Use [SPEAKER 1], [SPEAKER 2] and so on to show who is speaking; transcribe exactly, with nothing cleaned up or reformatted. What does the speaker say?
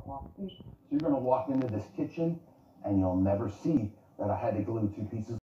[SPEAKER 1] So you're going to walk into this kitchen and you'll never see that I had to glue two pieces